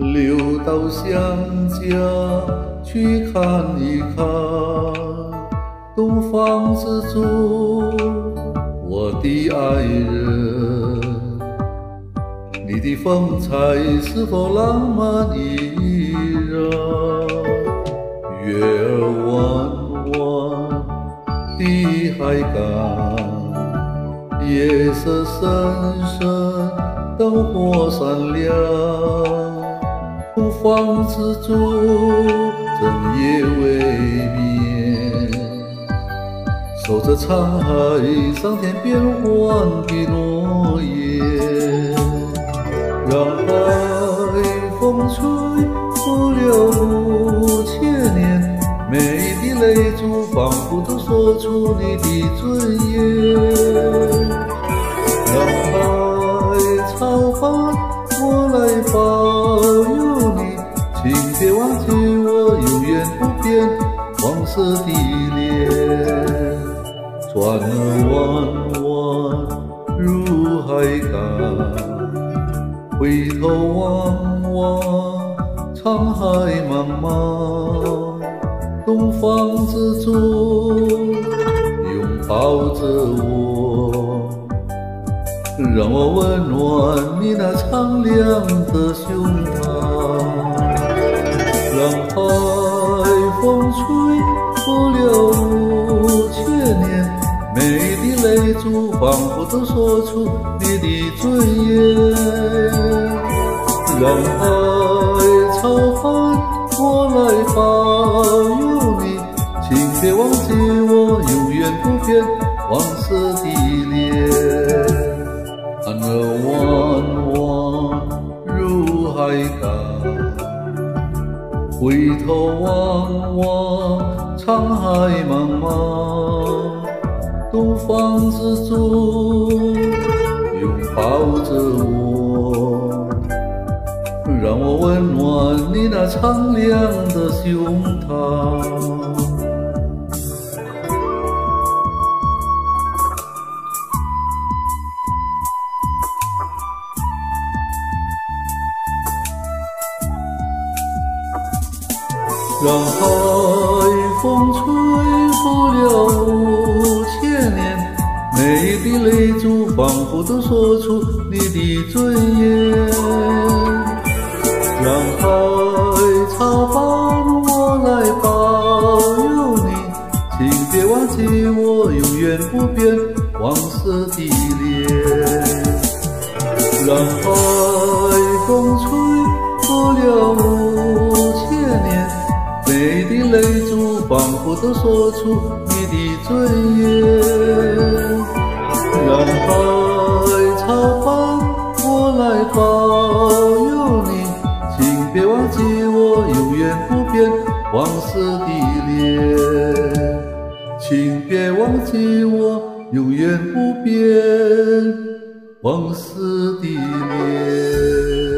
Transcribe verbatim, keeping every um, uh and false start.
流到乡家去看一看，东方之珠，我的爱人，你的风采是否浪漫依然？月儿弯弯的海港，夜色深深，灯火闪亮，东方之珠，整夜未眠，守着沧海桑田变幻的诺言。让海风吹拂了五千年，每滴泪珠仿佛都说出你的尊严。让海潮翻我来保佑你，请别忘记我永远不变黄色的脸。船儿弯弯入海港，回头望望沧海茫茫，东方之珠拥抱着我，让我温暖你那苍凉的胸膛。让海风吹拂了五千年，每滴泪珠仿佛都说出你的尊严。让海潮翻我来保佑你，请别忘记我永远不变黄色的脸。岸儿弯弯入海港，回头望望沧海茫茫，东方之珠拥抱着我，让我温暖你那苍凉的胸膛。让海风吹拂了五千年，每滴泪珠仿佛都说出你的尊严。让海潮翻我来保佑你，请别忘记我永远不变黄色的脸。让海风吹拂了五千年，每滴泪珠仿佛都说出你的尊严。让海潮翻我来保佑你，请别忘记我永远不变黄色的脸。请别忘记我永远不变黄色的脸。